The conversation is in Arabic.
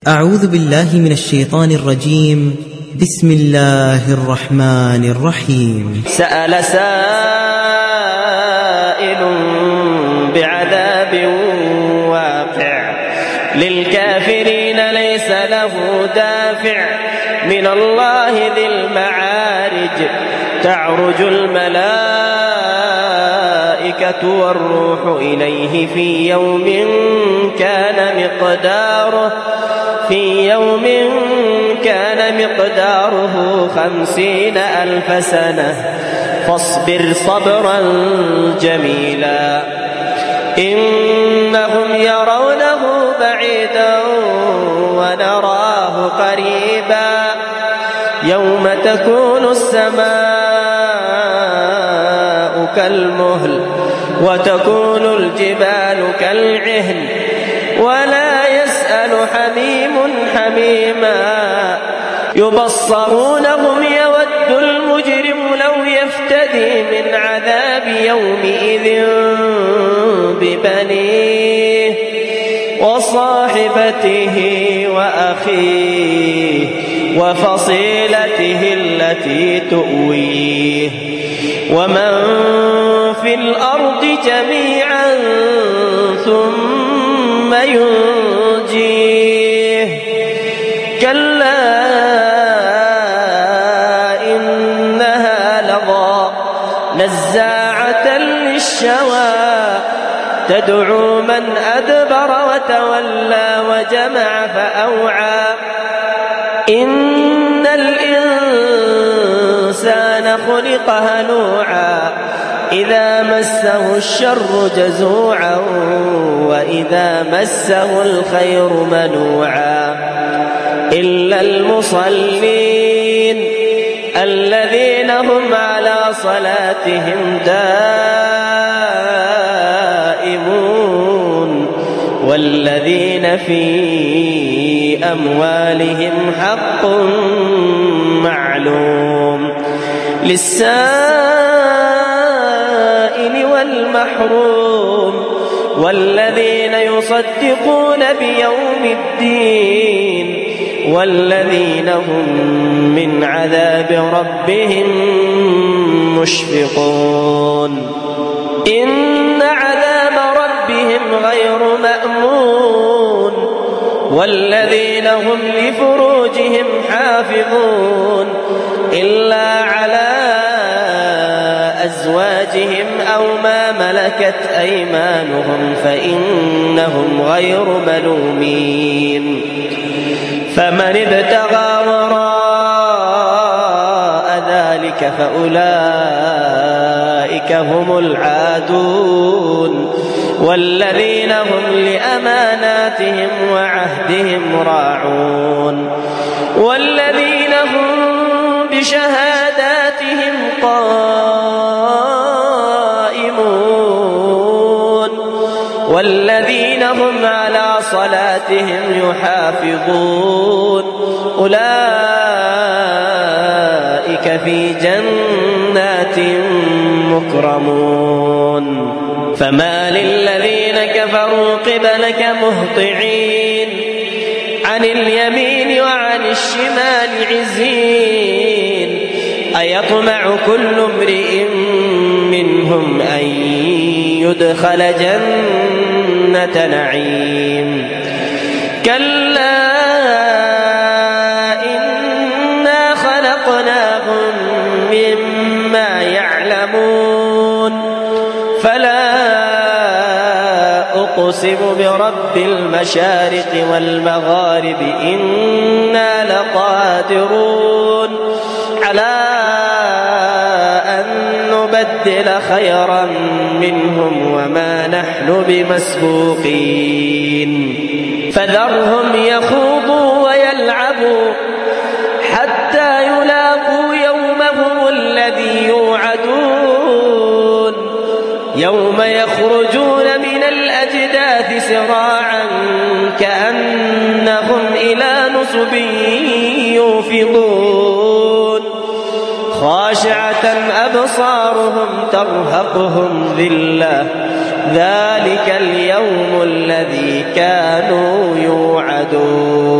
أعوذ بالله من الشيطان الرجيم. بسم الله الرحمن الرحيم. سأل سائل بعذاب واقع للكافرين ليس له دافع من الله ذي المعارج تعرج الملائكة والروح إليه في يوم كان مقداره 50,000 سنة فاصبر صبرا جميلا إنهم يرونه بعيدا ونراه قريبا يوم تكون السماء كالمهل وتكون الجبال كالعهن ولا يسأل حميم حميما يبصرونهم يود المجرم لو يفتدي من عذاب يومئذ ببنيه وصاحبته وأخيه وفصيلته التي تؤويه ومن في الأرض جميعا ثم ينجيه كلا إنها لظى نزاعة للشوى تدعو من أدبر وتولى وجمع فأوعى إن الإنسان خلق هلوعا إذا مسه الشر جزوعا وإذا مسه الخير منوعا إلا المصلين الذين هم على صلاتهم دائمون والذين في أموالهم حق معلوم للسائل والمحروم والذين يصدقون بيوم الدين والذين هم من عذاب ربهم مشفقون إن عذاب ربهم غير مأمون والذين هم لفروجهم حافظون إلا على أزواجهم أو ما ملكت أيمانهم فإنهم غير ملومين فمن ابتغى وراء ذلك فأولئك هم العادون والذين هم لأماناتهم وعهدهم راعون والذين هم بشهاداتهم قائمون والذين هم على صلاتهم يحافظون أولئك في جنات مكرمون فما للذين كفروا قبلك مهطعين عن اليمين وعن الشمال عزين أيطمع كل امرئ منهم أن يدخل جنة نعيم كلا إنا خلقناهم مما يعلمون فلا أقسم برب المشارق والمغارب إنا لقادرون على أن نبدل خيرا منهم وما نحن بمسبوقين فذرهم يخوضوا ويلعبوا حتى يلاقوا يومهم الذي يوعدون يوم يخرجون من الأجداث سراعا كأنهم إلى نصب يوفضون خاشعة أبصارهم ترهقهم ذلة ذلك اليوم الذي كانوا يوعدون.